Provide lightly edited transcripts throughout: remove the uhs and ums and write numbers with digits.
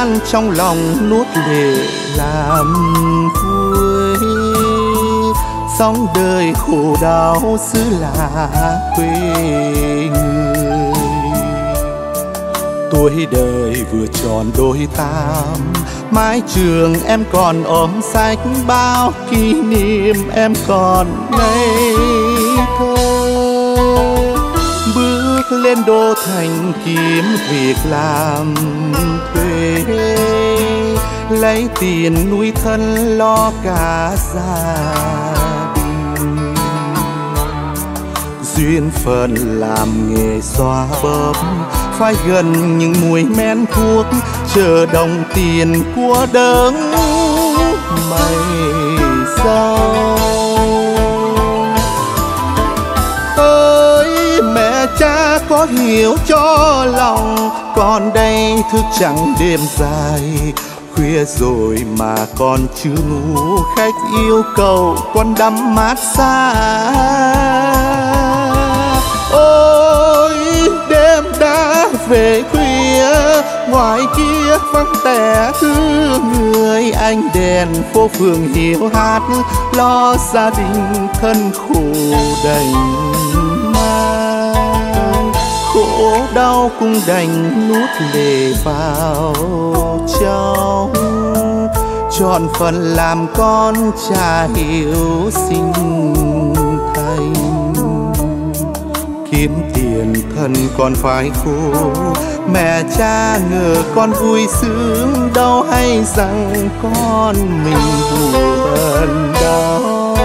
gian trong lòng nuốt lệ làm vui. Sống đời khổ đau xứ lạ quê người. Tuổi đời vừa tròn đôi tám, mái trường em còn ôm sách bao kỷ niệm em còn ngây thơ. Bước lên đô thành kiếm việc làm thuê, lấy tiền nuôi thân lo cả gia đình. Duyên phận làm nghề xoa bóp, phải gần những mùi men thuốc, chờ đồng tiền của đấng mày giàu. Ơi mẹ cha có hiểu cho lòng, con đây thức trắng đêm dài. Khuya rồi mà con chưa ngủ, khách yêu cầu con đắm mát xa. Ôi đêm đã về khuya, ngoài kia vắng tẻ thương người. Anh đèn phố phường hiu hắt, lo gia đình thân khổ đành mang. Khổ đau cũng đành nuốt lệ vào trong. Chọn phần làm con cha hiểu sinh thành. Kiếm tiền thân còn phải khổ, mẹ cha ngờ con vui sướng, đâu hay rằng con mình buồn đau.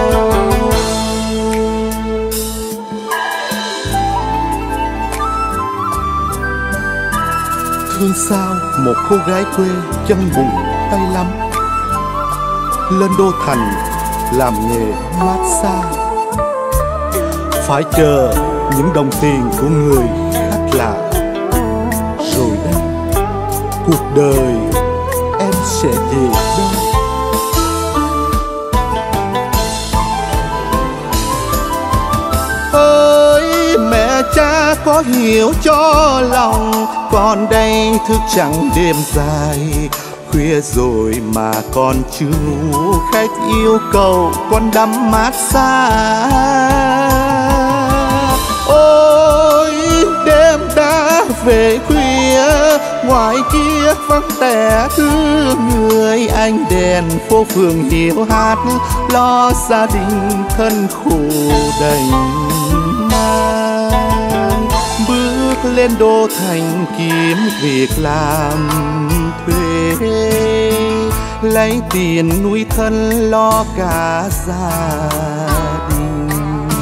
Thương sao một cô gái quê chân bùn tay lắm, lên đô thành làm nghề massage, phải chờ những đồng tiền của người khác lạ. Rồi đây cuộc đời em sẽ về đâu? Ơi mẹ cha có hiểu cho lòng, con đây thức trắng đêm dài. Khuya rồi mà con chưa ngủ, khách yêu cầu con đắm mát xa. Ôi đêm đã về khuya, ngoài kia vắng tẻ thương người. Anh đèn phố phường hiu hắt, lo gia đình thân khổ đành mang. Bước lên đô thành kiếm việc làm thuê, lấy tiền nuôi thân lo cả gia đình.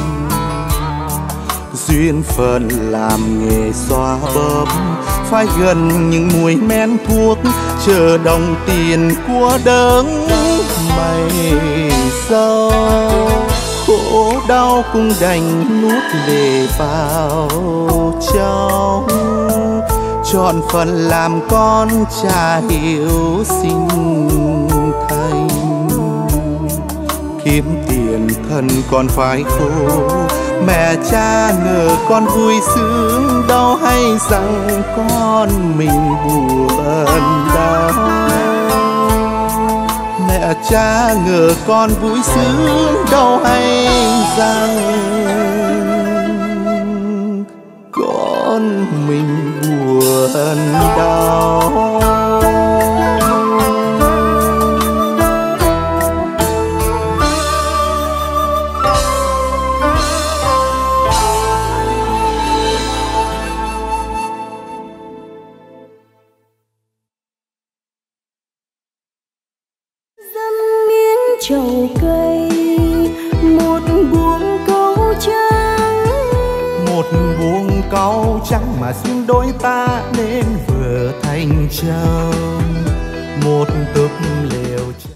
Duyên phận làm nghề xoa bóp, phải gần những mùi men thuốc, chờ đồng tiền của đấng mày giàu. Khổ đau cũng đành nuốt lệ vào trong. Chọn phần làm con cha hiểu sinh thành. Kiếm tiền thân còn phải khổ, mẹ cha ngờ con vui sướng, đâu hay rằng con mình buồn đau. Mẹ cha ngờ con vui sướng, đâu hay rằng con mình buồn đau. Trầu cây một buông cau trắng, một buông cau trắng mà xin đôi ta nên vừa thành chồng. Một túp lệ